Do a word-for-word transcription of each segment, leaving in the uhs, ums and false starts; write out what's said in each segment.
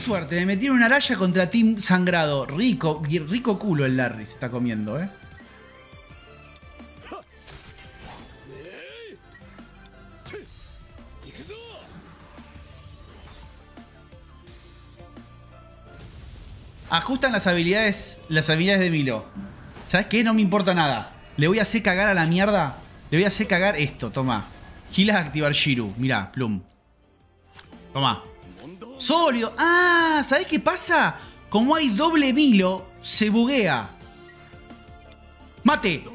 suerte, me metieron una raya contra Team Sangrado. Rico, rico culo el Larry se está comiendo, ¿eh? Ajustan las habilidades, las habilidades de Milo. ¿Sabes qué? No me importa nada. Le voy a hacer cagar a la mierda. Le voy a hacer cagar esto, toma. Gilas a activar Shiru. Mirá, plum. Toma. Sólido. Ah, ¿sabés qué pasa? Como hay doble Milo, se buguea. ¡Mate!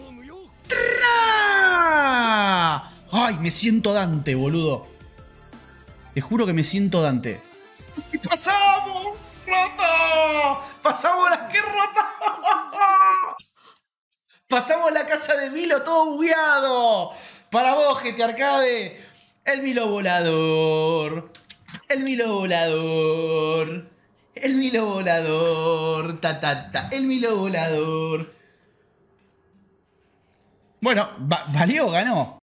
¡Tra! ¡Ay, me siento Dante, boludo! Te juro que me siento Dante. ¡Pasamos! ¡Rota! ¡Pasamos la que rota! ¡Pasamos la casa de Milo todo bugueado! Para vos, G T Arcade. El Milo volador. El Milo volador. El Milo volador. Ta, ta, ta. El Milo volador. Bueno, ¿valió? ¿Ganó?